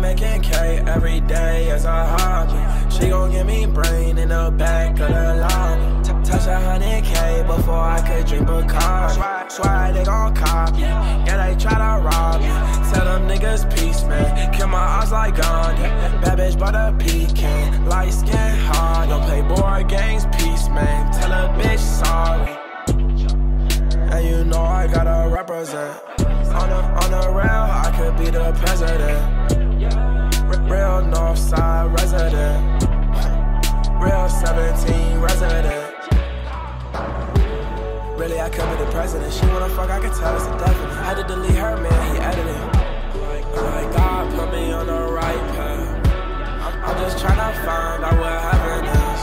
making K every day as a hobby. She gon' give me brain in the back of the lobby. Touch 100K before I could drink Bacardi. Swear they gon' copy, yeah they try to rob me. Tell them niggas peace, man, kill my eyes like Gandhi. Bad bitch bought a pecan, light skin hard. Don't play board games, peace, man, tell a bitch sorry. And you know I gotta represent. On the rail, I could be the president. Real Northside resident. Real 17 resident. Really, I could be the president. She wanna fuck, I could tell it's a definite. Had to delete her, man, he edited. Like God put me on the right path. I'm just tryna find out what heaven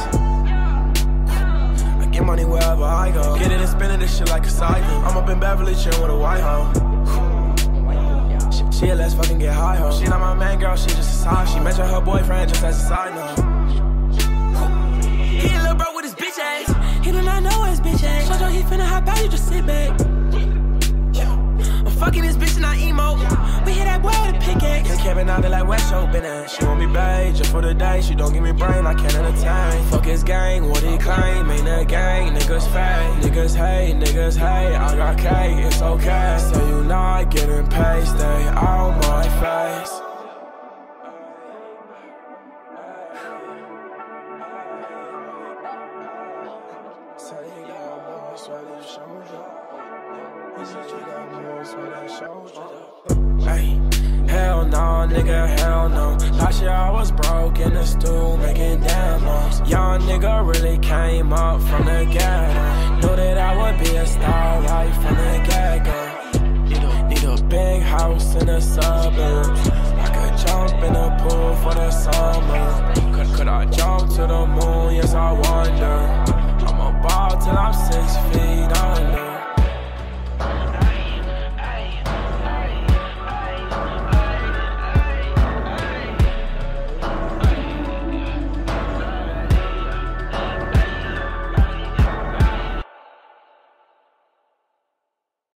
is. I get money wherever I go. Get it and spend it, this shit like a cycle. I'm up in Beverly, chillin' with a white hoe. She let's fucking get high, ho. She not my main girl, she just a side. She mentioned her boyfriend just as a side note. He a little bro with his bitch ass. He do not know his bitch ass. Showjoe, he finna hop out, you just sit back. I'm fucking this bitch and I emo. We hit that boy with a pickaxe. They camping out there like West Show been at. She want me bae, just for the day. She don't give me brain, I can't entertain. Fuck his gang, what he claim? Ain't a gang, niggas fake. Niggas hate, I got K, it's okay. So you not getting paid, stay on my face. Say you got more, so that Showjoe. He said you got more, so that Showjoe. Hey, hell no, nigga, hell no. Last year I was broke in the stool, making demos. Young nigga really came up from the ghetto. Knew that I would be a star right from the get-go. Need a big house in the suburbs. I could jump in the pool for the summer. Could I jump to the moon? Yes, I wonder. I'ma ball till I'm 6 feet under.